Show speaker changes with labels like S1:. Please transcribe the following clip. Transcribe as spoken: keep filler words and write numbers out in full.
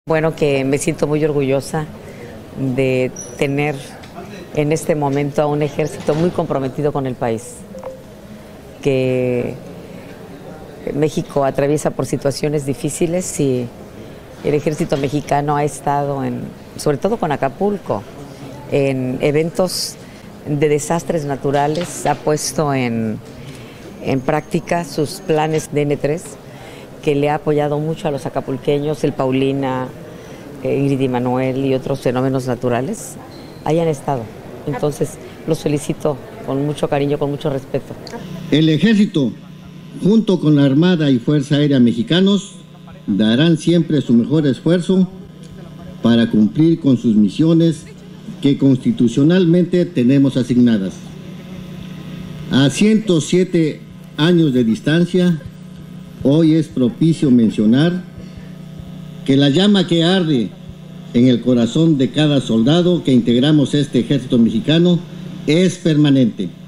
S1: Bueno, que me siento muy orgullosa de tener en este momento a un ejército muy comprometido con el país, que México atraviesa por situaciones difíciles y el ejército mexicano ha estado, en, sobre todo con Acapulco, en eventos de desastres naturales, ha puesto en, en práctica sus planes de ene tres, que le ha apoyado mucho a los acapulqueños, el Paulina, Ingrid y Manuel y otros fenómenos naturales, hayan estado. Entonces, los felicito con mucho cariño, con mucho respeto.
S2: El Ejército, junto con la Armada y Fuerza Aérea mexicanos, darán siempre su mejor esfuerzo para cumplir con sus misiones que constitucionalmente tenemos asignadas. A ciento siete años de distancia, hoy es propicio mencionar que la llama que arde en el corazón de cada soldado que integramos este ejército mexicano es permanente.